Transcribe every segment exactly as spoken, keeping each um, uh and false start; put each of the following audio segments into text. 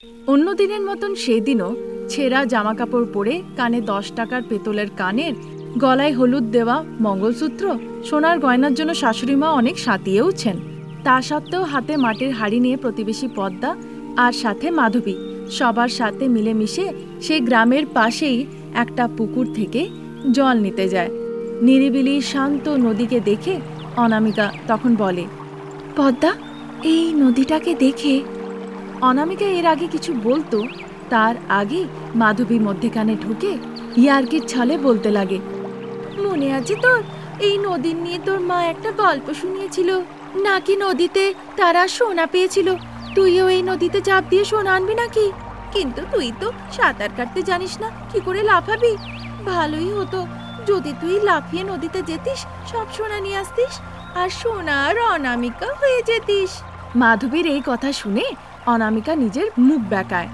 অন্যদিনের মতন সেদিনও ছেঁড়া জামা কাপড় পরে, কানে দশ টাকার পেতলের কানের, গলায় হলুদ দেওয়া মঙ্গলসূত্র, সোনার গয়নার জন্য শাশুড়ি মা অনেক সাঁতিয়েওছেন। তা সত্ত্বেও হাতে মাটির হাঁড়ি নিয়ে প্রতিবেশী পদ্মা আর সাথে মাধবী সবার সাথে মিলেমিশে সেই গ্রামের পাশেই একটা পুকুর থেকে জল নিতে যায়। নিরিবিলি শান্ত নদীকে দেখে অনামিকা তখন বলে, পদ্মা, এই নদীটাকে দেখে। অনামিকা এর আগে কিছু বলতো, তার আগে মাধবী মধ্যেখানে ঢুকে ইয়ার্কির ছলে বলতে লাগে, মনে আছে তোর, এই নদীর নিয়ে তোর মা একটা গল্প শুনিয়েছিল, নাকি নদীতে তারা সোনা পেয়েছিল, তুইও এই নদীতে ঝাঁপ দিয়ে সোনা আনবি নাকি? কিন্তু তুই তো সাঁতার কাটতে জানিস না, কি করে লাফাবি? ভালোই হতো যদি তুই লাফিয়ে নদীতে যেতিস, সব সোনা নিয়ে আসতিস আর সোনার অনামিকা হয়ে যেতিস। মাধবীর এই কথা শুনে অনামিকা নিজের মুখ বেঁকায়।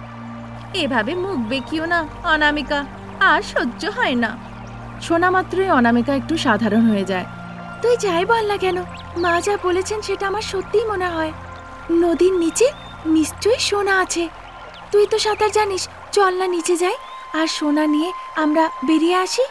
এভাবে মুখ বেঁকিও না অনামিকা, আর সহ্য হয় না। শোনা মাত্রই অনামিকা একটু সাধারণ হয়ে যায়। তুই যাই বল না কেন, মা যা বলেছেন সেটা আমার সত্যিই মনে হয়। নদীর নিচে নিশ্চয়ই সোনা আছে। তুই তো সাঁতার জানিস, চল না নিচে যাই আর সোনা নিয়ে আমরা বেরিয়ে আসি।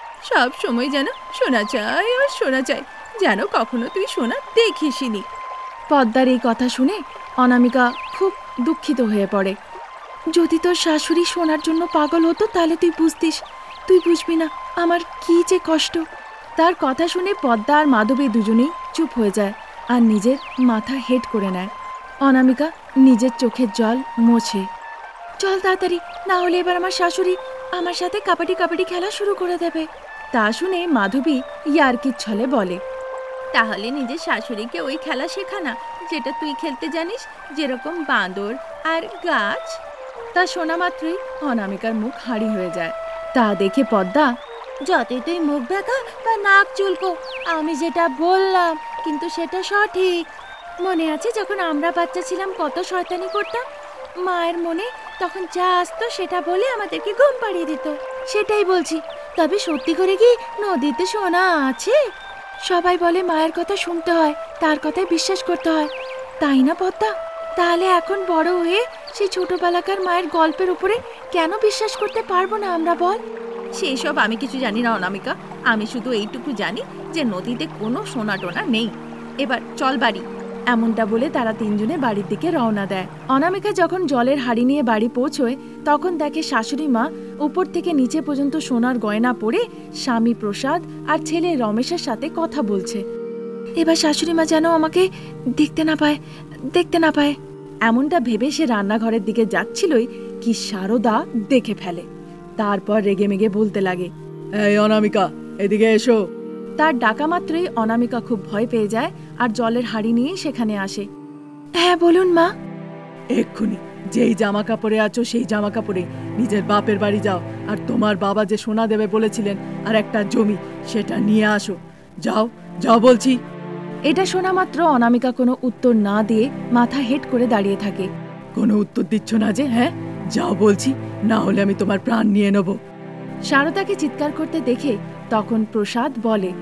সব সময় যেন সোনা চাই আর সোনা চাই, যেন কখনো তুই সোনা দেখিসনি। পদ্মার এই কথা শুনে অনামিকা খুব দুঃখিত হয়ে পড়ে। যদি তোর শাশুড়ি সোনার জন্য পাগল হতো তাহলে তুই বুঝতিস, তুই বুঝবি না আমার কি যে কষ্ট। তার কথা শুনে পদ্মা আর মাধবী দুজনেই চুপ হয়ে যায় আর নিজের মাথা হেড করে নেয়। অনামিকা নিজের চোখের জল মোছে। চল তাড়াতাড়ি, না হলে এবার আমার শাশুড়ি আমার সাথে কাবাডি কাবাডি খেলা শুরু করে দেবে। তা শুনে মাধবী ইয়ার্কির ছলে বলে, তাহলে নিজের শাশুড়িকে ওই খেলা শেখা না যেটা তুই খেলতে জানিস, যেরকম বাঁদর আর গাছ। তা শোনা মাত্রই অনামিকার মুখ হাঁড়ি হয়ে যায়। তা দেখে পদ্মা, যতই তুই মুখ বেঁকা বা নাক চুলকো, আমি যেটা বললাম কিন্তু সেটা সঠিক। মনে আছে যখন আমরা বাচ্চা ছিলাম কত শয়তানি করতাম? মায়ের মনে তখন যা আসতো সেটা বলে আমাদেরকে ঘুম পাড়িয়ে দিত। সেটাই বলছি, তবে সত্যি করে কি নদীতে সোনা আছে? সবাই বলে মায়ের কথা শুনতে হয়, তার কথায় বিশ্বাস করতে হয়, তাই না পদ্মা? তাহলে এখন বড় হয়ে সেই ছোটবেলাকার মায়ের গল্পের উপরে কেন বিশ্বাস করতে পারবো না আমরা, বল? সেই সব আমি কিছু জানি না অনামিকা, আমি শুধু এইটুকু জানি যে নদীতে কোনো সোনা টোনা নেই। এবার চল বাড়ি। এমনটা বলে তারা তিনজনে বাড়ির দিকে রওনা দেয়। অনামিকা যখন জলের হাঁড়ি নিয়ে বাড়ি পৌঁছয় তখন দেখে শাশুড়ি মা উপর থেকে নিচে পর্যন্ত সোনার গয়না পরে স্বামী প্রসাদ আর ছেলে রমেশের সাথে কথা বলছে। এবার শাশুড়ি মা যেন আমাকে দেখতে না পায়, দেখতে না পায় এমনটা ভেবে সে রান্নাঘরের দিকে যাচ্ছিলই কি শারদা দেখে ফেলে। তারপর রেগে মেগে বলতে লাগে, এই অনামিকা, এদিকে এসো। তার ডাকা মাত্রই অনামিকা খুব ভয় পেয়ে যায় আর জলের হাঁড়ি নিয়ে সেখানে আসে। হ্যাঁ বলুন মা। এক্ষুনি যেই জামা কাপড়ে আছো সেই জামা কাপড়ে নিজের বাপের বাড়ি যাও আর তোমার বাবা যে সোনা দেবে বলেছিলেন আর একটা জমি, সেটা নিয়ে আসো। যাও যাও বলছি। এটা শোনা মাত্র অনামিকা কোনো উত্তর না দিয়ে মাথা হেট করে দাঁড়িয়ে থাকে। কোনো উত্তর দিচ্ছ না যে? হ্যাঁ, যাও বলছি, না হলে আমি তোমার প্রাণ নিয়ে নেব। শারদাকে চিৎকার করতে দেখে তখন প্রসাদ বলে,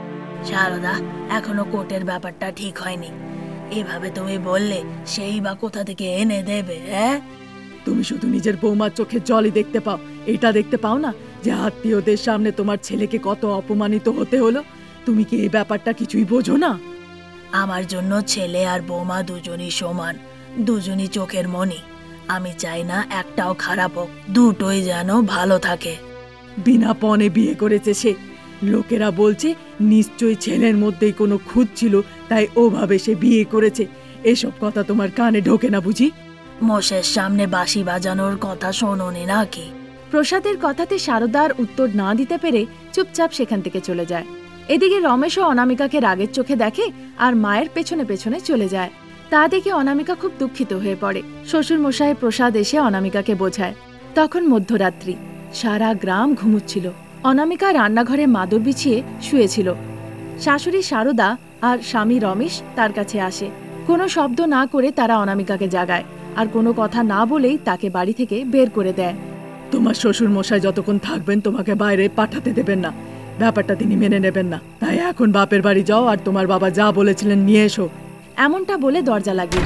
শারদা, এখনো কোর্টের ব্যাপারটা ঠিক হয়নি, এভাবে তুমি বললে সেই বা কোথা থেকে এনে দেবে? হ্যাঁ, তুমি শুধু নিজের বৌমার চোখে জলই দেখতে পাও, এটা দেখতে পাও না যে আত্মীয়দের সামনে তোমার ছেলেকে কত অপমানিত হতে হলো? তুমি কি এই ব্যাপারটা কিছুই বোঝো না? আমার জন্য ছেলে আর বৌমা দুজনই সমান, দুজনই চোখের মণি। আমি চাই না একটাও খারাপ হোক, দুটোই যেন ভালো থাকে। বিনা পণে বিয়ে করেছে সে। লোকেরা বলছে নিশ্চয়ই ছেলের মধ্যেই কোনো খুঁত ছিল, তাই ওভাবে সে বিয়ে করেছে। এসব কথা তোমার কানে ঢোকে না বুঝি? মোষের সামনে বাঁশি বাজানোর কথা শোনোনি নাকি? প্রসাদের কথাতে শারদার উত্তর না দিতে পেরে চুপচাপ সেখান থেকে চলে যায়। এদিকে রমেশও অনামিকাকে রাগের চোখে দেখে আর মায়ের পেছনে পেছনে চলে যায়। তা দেখে অনামিকা খুব দুঃখিত হয়ে পড়ে। শ্বশুর মশাই প্রসাদ এসে অনামিকাকে বোঝায়। তখন মধ্যরাত্রি, সারা গ্রাম ঘুমুচ্ছিল। অনামিকা রান্নাঘরে মাদুর বিছিয়ে শুয়েছিল। শাশুড়ি শারদা আর স্বামী রমেশ তার কাছে আসে। কোনো শব্দ না করে তারা অনামিকাকে জাগায় আর কোনো কথা না বলেই তাকে বাড়ি থেকে বের করে দেয়। তোমার শ্বশুর মশাই যতক্ষণ থাকবেন তোমাকে বাইরে পাঠাতে দেবেন না, ব্যাপারটা তিনি মেনে নেবেন না। তাই এখন বাপের বাড়ি যাও আর তোমার বাবা যা বলেছিলেন নিয়ে এসো। এমনটা বলে দরজা লাগিয়ে দেয়।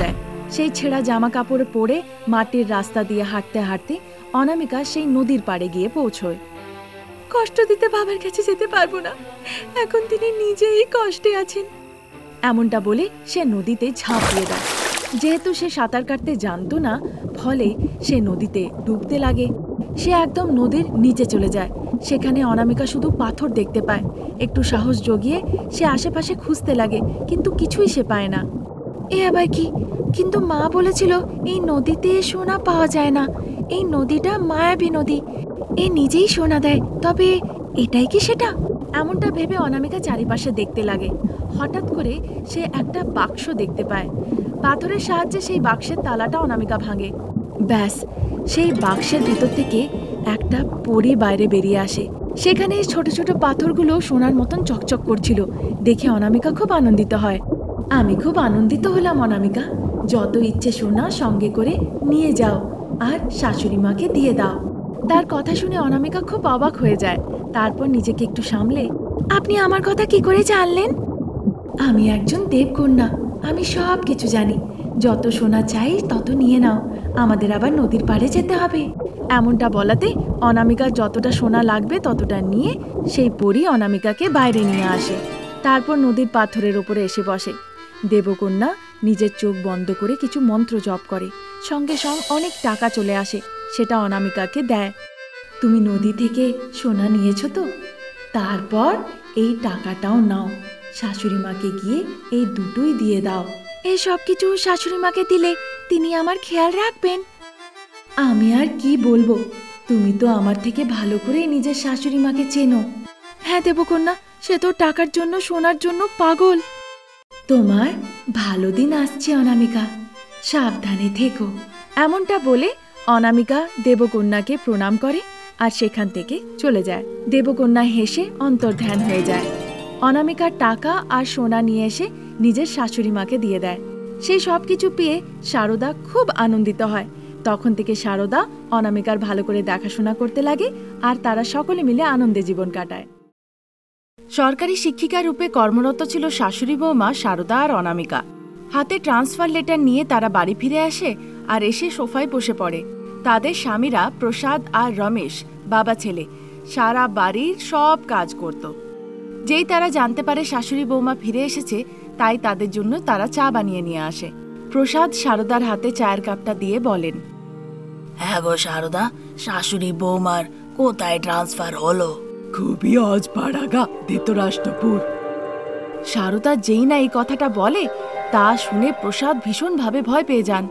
সেই ছেঁড়া জামা কাপড়ে পরে মাটির রাস্তা দিয়ে হাঁটতে হাঁটতে অনামিকা সেই নদীর পাড়ে গিয়ে পৌঁছয়। কষ্ট দিতে বাবার কাছে যেতে পারবো না, এখন তিনি নিজেই কষ্টে আছেন। এমনটা বলে সে নদীতে ঝাঁপিয়ে দেয়। যেহেতু সে সাঁতার কাটতে জানতো না, ফলে সে নদীতে ডুবতে লাগে। সে একদম নদীর নিচে চলে যায়। সেখানে অনামিকা শুধু পাথর দেখতে পায়। একটু সাহস জগিয়ে সে আশেপাশে খুঁজতে লাগে, কিন্তু কিছুই সে পায় না। এ আবার কি? কিন্তু মা বলেছিল এই নদীতে সোনা পাওয়া যায় না, এই নদীটা মায়াবী নদী, এ নিজেই সোনা দেয়। তবে এটাই কি সেটা? এমনটা ভেবে অনামিকা চারিপাশে দেখতে লাগে। হঠাৎ করে সে একটা বাক্স দেখতে পায়। পাথরের সাহায্যে সেই বাক্সের তালাটা অনামিকা ভাঙে। ব্যাস, সেই বাক্সের ভিতর থেকে একটা পরী বাইরে বেরিয়ে আসে। সেখানে ছোট ছোট পাথরগুলো সোনার মতন চকচক করছিল। দেখে অনামিকা খুব আনন্দিত হয়। আমি খুব আনন্দিত হলাম অনামিকা, যত ইচ্ছে সোনা সঙ্গে করে নিয়ে যাও আর শাশুড়ি মাকে দিয়ে দাও। তার কথা শুনে অনামিকা খুব অবাক হয়ে যায়। তারপর নিজেকে একটু সামলে, আপনি আমার কথা কি করে জানলেন? আমি একজন দেবকন্যা, আমি সব কিছু জানি। যত সোনা চাই তত নিয়ে নাও, আমাদের আবার নদীর পাড়ে যেতে হবে। এমনটা বলাতে অনামিকার যতটা সোনা লাগবে ততটা নিয়ে সেই পরী অনামিকাকে বাইরে নিয়ে আসে। তারপর নদীর পাথরের ওপরে এসে বসে। দেবকন্যা নিজের চোখ বন্ধ করে কিছু মন্ত্র জপ করে। সঙ্গে সঙ্গে অনেক টাকা চলে আসে, সেটা অনামিকাকে দেয়। তুমি নদী থেকে সোনা নিয়েছো তো? তারপর এই টাকাটাও নাও, শাশুড়ি মাকে গিয়ে এই দুটোই দিয়ে দাও। এই সব কিছু শাশুড়ি মাকে দিলে তিনি আমার খেয়াল রাখবেন। আমি আর কি বলবো, তুমি তো আমার থেকে ভালো করে নিজের শাশুড়ি মাকে চেনো। হ্যাঁ দেবকন্যা, সে তো টাকার জন্য সোনার জন্য পাগল। তোমার ভালো দিন আসছে অনামিকা, সাবধানে থেকো। এমনটা বলে অনামিকা দেবকন্যাকে প্রণাম করে আর সেখান থেকে চলে যায়। দেবকন্যা হেসে অন্তর্ধান হয়ে যায়। অনামিকার টাকা আর সোনা নিয়ে এসে নিজের শাশুড়ি মাকে দিয়ে দেয়। সেই সব কিছু পেয়ে শারদা খুব আনন্দিত হয়। তখন থেকে শারদা অনামিকার ভালো করে দেখাশোনা করতে লাগে আর তারা সকলে মিলে আনন্দে জীবন কাটায়। সরকারি শিক্ষিকা রূপে কর্মরত ছিল শাশুড়ি বৌমা শারদা আর অনামিকা। হাতে ট্রান্সফার লেটার নিয়ে তারা বাড়ি ফিরে আসে আর এসে সোফায় বসে পড়ে। তাদের স্বামীরা প্রসাদ আর রমেশ, বাবা ছেলে, সারা বাড়ির সব কাজ করত। যেই তারা জানতে পারে শাশুড়ি বৌমা ফিরে এসেছে, তাই তাদের জন্য তারা চা বানিয়ে নিয়ে আসে। প্রসাদ শারদার হাতে চায়ের কাপটা দিয়ে বলেন, হ্যাঁ গো শারদা, শাশুড়ি বৌমার কোথায় ট্রান্সফার হলো? খুবই অজপাড়াগা ধৃতরাষ্ট্রপুর। শারদা যেই না এই কথাটা বলে, তা শুনে প্রসাদ ভীষণভাবে ভয় পেয়ে যান।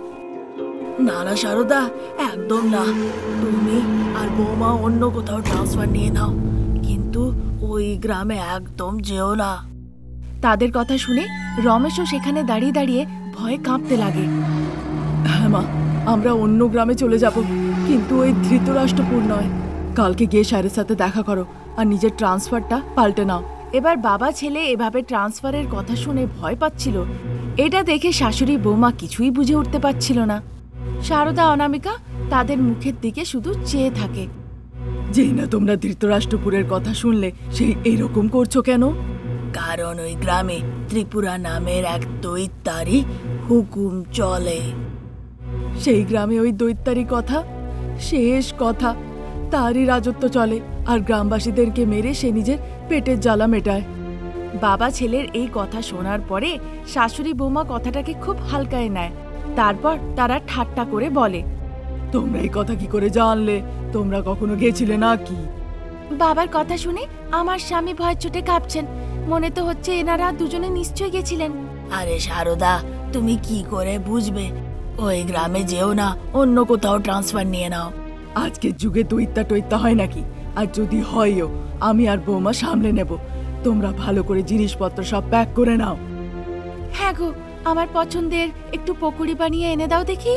না না শারদা, একদম না। তুমি আর বৌমা অন্য কোথাও ট্রান্সফার নিয়ে নাও, কিন্তু ওই গ্রামে একদম যেও না। তাদের কথা শুনে রমেশও সেখানে দাঁড়িয়ে দাঁড়িয়ে ভয়ে কাঁপতে লাগে। হ্যাঁ মা, আমরা অন্য গ্রামে চলে যাব, কিন্তু ওই ধৃতরাষ্ট্রপুর নয়। কালকে গিয়ে স্যারের সাথে দেখা করো আর নিজের ট্রান্সফারটা পাল্টে নাও। এবার বাবা ছেলে এভাবে ট্রান্সফারের কথা শুনে ভয় পাচ্ছিল। এটা দেখে শাশুড়ি বৌমা কিছুই বুঝে উঠতে পারছিল না। শারদা অনামিকা তাদের মুখের দিকে শুধু চেয়ে থাকে। যেই না তোমরা ধৃতরাষ্ট্রপুরের কথা শুনলে সেই এরকম করছো কেন? কারণ ওই গ্রামে ত্রিপুরা নামের এক দৈত্যারি হুকুম চলে। সেই গ্রামে ওই দৈত্যারি কথা শেষ কথা, তারই রাজত্ব চলে আর গ্রামবাসীদেরকে মেরে সে নিজের পেটের জ্বালা মেটায়। বাবা ছেলের এই কথা শোনার পরে শাশুড়ি বৌমা কথাটাকে খুব হালকায় নেয়। তারপর তারা ঠাট্টা করে বলে, তোমরা এই কথা কি করে জানলে? তোমরা কখনো গেছিলে না কি? বাবার কথা শুনে আমার স্বামী ভয়ের চোটে কাঁপছেন। মনে তো হচ্ছে এনারা দুজনে নিশ্চয় গেছিলেন। আরে শারদা, তুমি কি করে বুঝবে? ওই গ্রামে যেও না, অন্য কোথাও ট্রান্সফার নিয়ে নাও। আজকের যুগে দৈত্যা টৈত্যা হয় নাকি? আর যদি হয়ও, আমি আর বৌমা সামলে নেব। তোমরা ভালো করে জিনিসপত্র সব প্যাক করে নাও। হ্যাঁ গো, আমার পছন্দের একটু পকোড়ি বানিয়ে এনে দাও দেখি।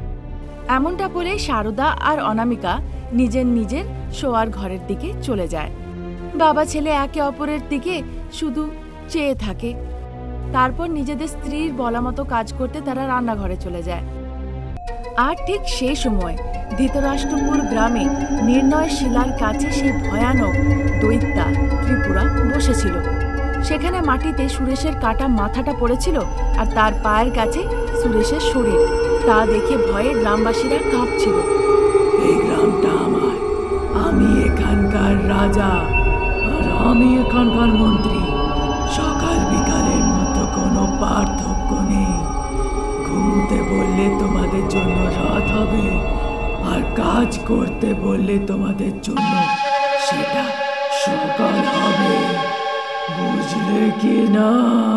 এমনটা বলে শারদা আর অনামিকা নিজের নিজের শোয়ার ঘরের দিকে চলে যায়। বাবা ছেলে একে অপরের দিকে শুধু চেয়ে থাকে। তারপর নিজেদের স্ত্রীর বলা মতো কাজ করতে তারা রান্নাঘরে চলে যায়। আর ঠিক সেই সময় ধৃতরাষ্ট্রপুর গ্রামে নির্ণয় শিলার কাছে সেই ভয়ানক দৈত্যা ত্রিপুরা বসেছিল। সেখানে মাটিতে সুরেশের কাটা মাথাটা পড়েছিল আর তার পায়ের কাছে সুরেশের শরীর। তা দেখে ভয়ে গ্রামবাসীরা কাঁপছিল। এই গ্রামটা আমার, আমি এখানকার রাজা আর আমি এখানকার মন্ত্রী। সকাল বিকালের মতো কোনো পার্থক্য নেই। ঘুমোতে বললে তোমাদের জন্য রাত হবে, আর কাজ করতে বললে তোমাদের জন্য সেটা সকাল হবে, বুঝলে কি না?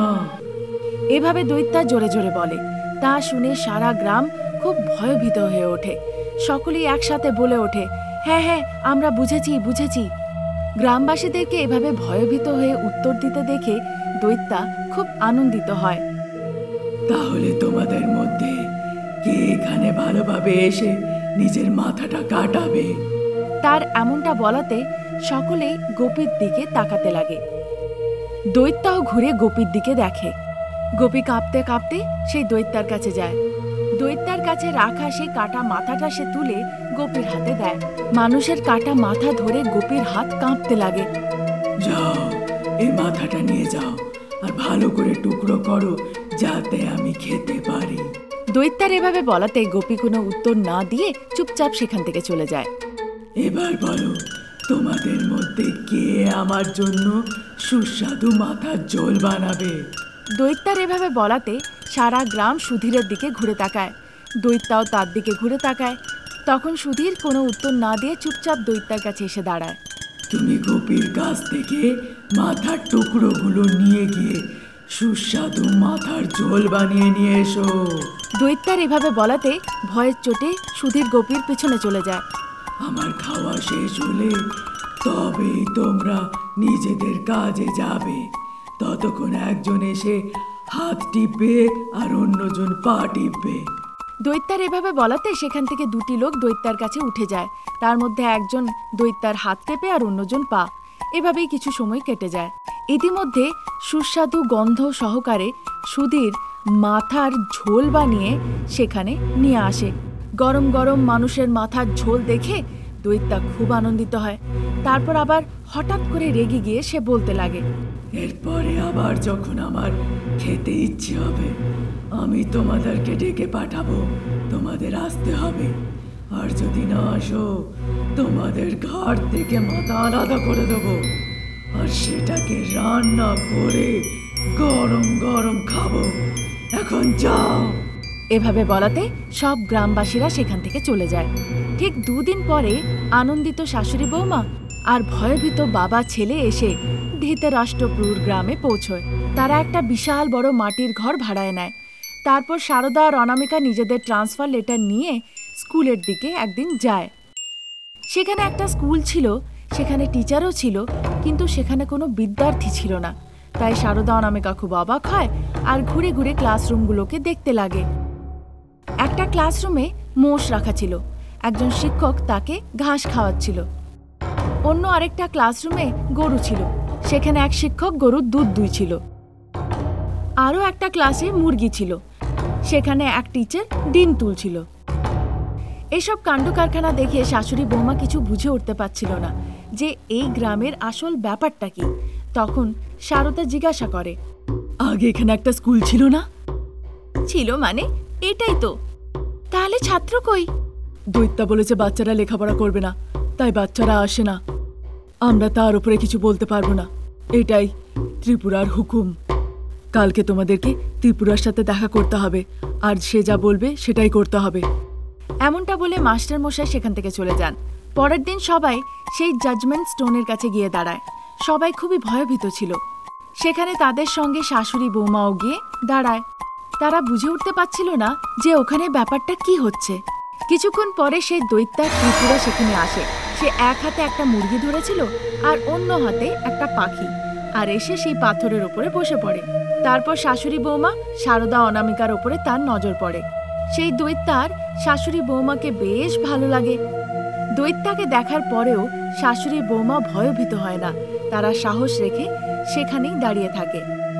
এভাবে দৈত্যা জোরে জোরে বলে। তা শুনে সারা গ্রাম খুব ভয়ভীত হয়ে ওঠে। সকলেই একসাথে বলে ওঠে, হ্যাঁ হ্যাঁ আমরা বুঝেছি বুঝেছি। গ্রামবাসীদেরকে এভাবে ভয়ভীত হয়ে উত্তর দিতে দেখে দৈত্যা খুব আনন্দিত হয়। তাহলে তোমাদের মধ্যে কে এখানে ভালোভাবে এসে নিজের মাথাটা কাটাবে? তার এমনটা বলাতে সকলেই গোপীর দিকে তাকাতে লাগে। দৈত্যাও ঘুরে গোপীর দিকে দেখে। গোপী কাঁপতে কাঁপতে সেই দৈত্যার কাছে যায়। দৈত্যার কাছে রাখা সেই কাটা মাথাটা সে তুলে গোপীর হাতে দেয়। মানুষের কাটা মাথা ধরে গোপীর হাত কাঁপতে লাগে। যাও, এই মাথাটা নিয়ে যাও আর ভালো করে টুকরো করো, যাতে আমি খেতে পারি। দৈত্যার এভাবে বলাতে গোপী কোনো উত্তর না দিয়ে চুপচাপ সেখান থেকে চলে যায়। এবার বলো, তোমাদের মধ্যে কে আমার জন্য সুস্বাদু মাথার ঝোল বানাবে? দৈত্যার এভাবে বলাতে সারা গ্রাম সুধীরের দিকে ঘুরে তাকায়। দৈত্যাও তার দিকে ঘুরে তাকায়। তখন সুধীর কোনো উত্তর না দিয়ে চুপচাপ দৈত্যার কাছে এসে দাঁড়ায়। তুমি গোপীর কাছ থেকে মাথার টুকরোগুলো নিয়ে গিয়ে সুস্বাদু মাথার ঝোল বানিয়ে নিয়ে এসো। দৈত্যার এভাবে বলাতে ভয়ের চোটে সুধীর গোপীর পিছনে চলে যায়। আমার খাওয়া শেষ হলে তবেই তোমরা নিজেদের কাজে যাবে। ততক্ষণ একজন এসে হাত টিপবে আর অন্যজন পা টিপবে। দৈত্যার এভাবে বলাতে সেখান থেকে দুটি লোক দৈত্যার কাছে উঠে যায়। তার মধ্যে একজন দৈত্যার হাত টেপে আর অন্যজন পা। এভাবেই কিছু সময় কেটে যায়। ইতিমধ্যে সুস্বাদু গন্ধ সহকারে সুধীর মাথার ঝোল বানিয়ে সেখানে নিয়ে আসে। গরম গরম মানুষের মাথার ঝোল দেখে দৈত্যা খুব আনন্দিত হয়। তারপর আবার হঠাৎ করে রেগে গিয়ে সে বলতে লাগে, এরপরে আবার যখন আমার খেতে ইচ্ছে হবে আমি তোমাদেরকে ডেকে পাঠাবো, তোমাদের আসতে হবে। আর যদি না আসো তোমাদের ঘাড় থেকে মাথা আলাদা করে দেবো, আর সেটাকে রান্না করে গরম গরম খাবো। এখন যাও। এভাবে বলাতে সব গ্রামবাসীরা সেখান থেকে চলে যায়। ঠিক দুদিন পরে আনন্দিত শাশুড়ি বৌমা আর ভয়ভীত বাবা ছেলে এসে ধৃতরাষ্ট্রপুর গ্রামে পৌঁছয়। তারা একটা বিশাল বড় মাটির ঘর ভাড়ায় নেয়। তারপর সারদা আর অনামিকা নিজেদের ট্রান্সফার লেটার নিয়ে স্কুলের দিকে একদিন যায়। সেখানে একটা স্কুল ছিল, সেখানে টিচারও ছিল, কিন্তু সেখানে কোনো বিদ্যার্থী ছিল না। তাই সারদা অনামিকা খুব অবাক হয় আর ঘুরে ঘুরে ক্লাসরুমগুলোকে দেখতে লাগে। একটা ক্লাসরুমে মোষ রাখা ছিল, একজন শিক্ষক তাকে ঘাস খাওয়াচ্ছিল। অন্য আরেকটা ক্লাসরুমে গরু ছিল, সেখানে এক শিক্ষক গরুর দুধ দুইছিল। আরও একটা ক্লাসে মুরগি ছিল, সেখানে এক টিচার ডিম তুলছিল। এসব কাণ্ড কারখানা দেখে শাশুড়ি বৌমা কিছু বুঝে উঠতে পারছিল না যে এই গ্রামের আসল ব্যাপারটা কি। তখন সারদা জিজ্ঞাসা করে, আগে এখানে একটা স্কুল ছিল না? ছিল মানে? এটাই তো। তাহলে ছাত্র কই? দৈত্যা বলেছে বাচ্চারা লেখাপড়া করবে না, তাই বাচ্চারা আসে না। আমরা তার উপরে কিছু বলতে পারবো না, এটাই ত্রিপুরার হুকুম। কালকে তোমাদেরকে ত্রিপুরার সাথে দেখা করতে হবে, আর সে যা বলবে সেটাই করতে হবে। এমনটা বলে মাস্টার মশাই সেখান থেকে চলে যান। পরের দিন সবাই সেই জাজমেন্ট স্টোনের কাছে গিয়ে দাঁড়ায়। সবাই খুবই ভয়ভীত ছিল। সেখানে তাদের সঙ্গে শাশুড়ি বৌমাও গিয়ে দাঁড়ায়। তারা বুঝে উঠতে পারছিল না যে ওখানে ব্যাপারটা কি হচ্ছে। কিছুক্ষণ পরে সেই দৈত্যা ত্রিপুরা সেখানে আসে। সে এক হাতে একটা মুরগি ধরেছিল আর অন্য হাতে একটা পাখি, আর এসে সেই পাথরের উপরে বসে পড়ে। তারপর শাশুড়ি বৌমা সারদা অনামিকার উপরে তার নজর পড়ে। সেই দৈত্যার শাশুড়ি বৌমাকে বেশ ভালো লাগে। দৈত্যাকে দেখার পরেও শাশুড়ি বৌমা ভয়ভীত হয় না, তারা সাহস রেখে সেখানেই দাঁড়িয়ে থাকে।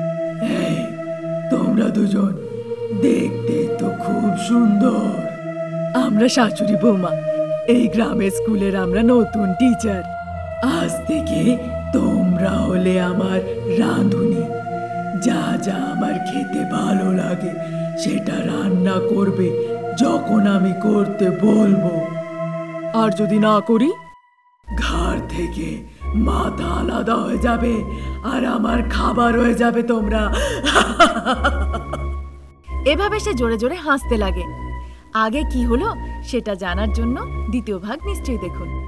তোমরা দুজন দেখতে তো খুব সুন্দর। আমরা শাশুড়ি বৌমা, এই গ্রামের স্কুলের আমরা নতুন টিচার। আজ থেকে তোমরা হলে আমার রাঁধুনি। যা যা আমার খেতে ভালো লাগে সেটা রান্না করবে যখন আমি করতে বলবো। আর যদি না করি? ঘাড় থেকে মাথা আলাদা হয়ে যাবে আর আমার খাবার হয়ে যাবে তোমরা। এভাবে সে জোরে জোরে হাসতে লাগে। আগে কি হলো সেটা জানার জন্য দ্বিতীয় ভাগ নিশ্চয়ই দেখুন।